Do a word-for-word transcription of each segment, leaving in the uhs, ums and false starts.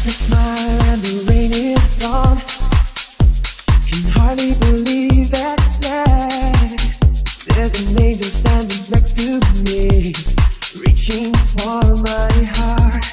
the smile and the rain is gone. Can hardly believe that, yeah. There's an angel standing next to me, reaching for my heart.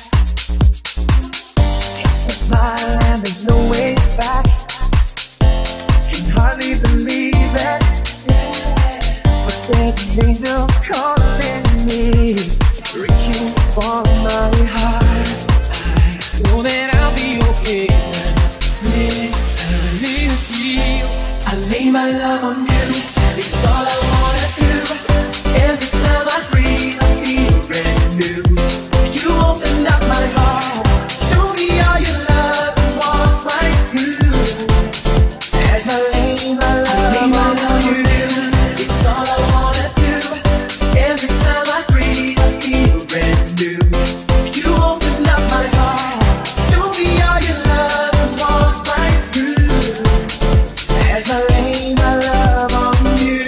It's the smile and there's no way back. Can hardly believe it, yeah. But there's an angel calling me, reaching for my heart. I know that I'll be okay this time with you. I lay my love on you, it's all I wanna do. Every time I breathe, I feel brand new. You open up my heart, show me all your love and walk right through. As I lay my love, lay my love on you, it's all I wanna do. Every time I breathe, I feel brand new. You open up my heart, show me all your love and walk right through. As I lay my love on you.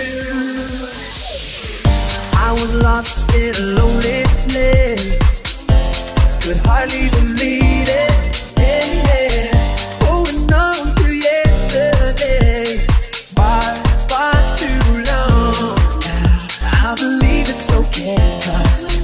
I was lost in a lonely place, could hardly believe it, yeah, yeah. Holding on to yesterday, far, far too long. Now I believe it's okay, 'cause